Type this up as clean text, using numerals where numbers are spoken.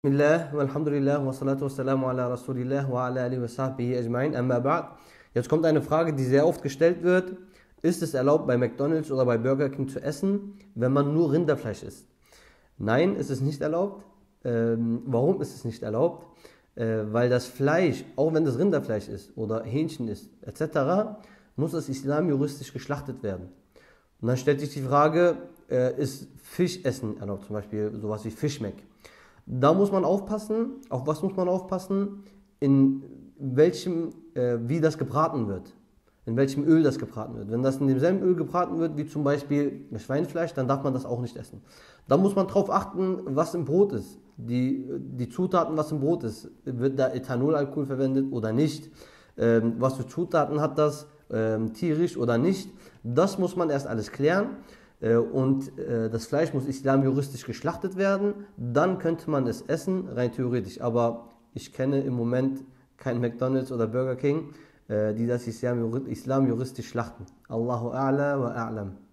Bismillah, walhamdulillah, wa salatu wassalamu ala rasulillah wa ala alihi wa sahbihi ajma'in, amma ba'd. Jetzt kommt eine Frage, die sehr oft gestellt wird. Ist es erlaubt, bei McDonald's oder bei Burger King zu essen, wenn man nur Rinderfleisch isst? Nein, es ist nicht erlaubt. Warum ist es nicht erlaubt? Weil das Fleisch, auch wenn das Rinderfleisch ist oder Hähnchen ist, etc., muss es islamjuristisch geschlachtet werden. Und dann stellt sich die Frage, ist Fischessen erlaubt, zum Beispiel sowas wie Fischmeck? Da muss man aufpassen, auf was muss man aufpassen? In welchem, wie das gebraten wird, in welchem Öl das gebraten wird. Wenn das in demselben Öl gebraten wird, wie zum Beispiel Schweinefleisch, dann darf man das auch nicht essen. Da muss man darauf achten, was im Brot ist, die Zutaten, was im Brot ist. Wird da Ethanolalkohol verwendet oder nicht? Was für Zutaten hat das, tierisch oder nicht? Das muss man erst alles klären. Und das Fleisch muss islamjuristisch geschlachtet werden, dann könnte man es essen, rein theoretisch. Aber ich kenne im Moment kein McDonald's oder Burger King, die das islamjuristisch schlachten. Allahu a'la wa a'lam.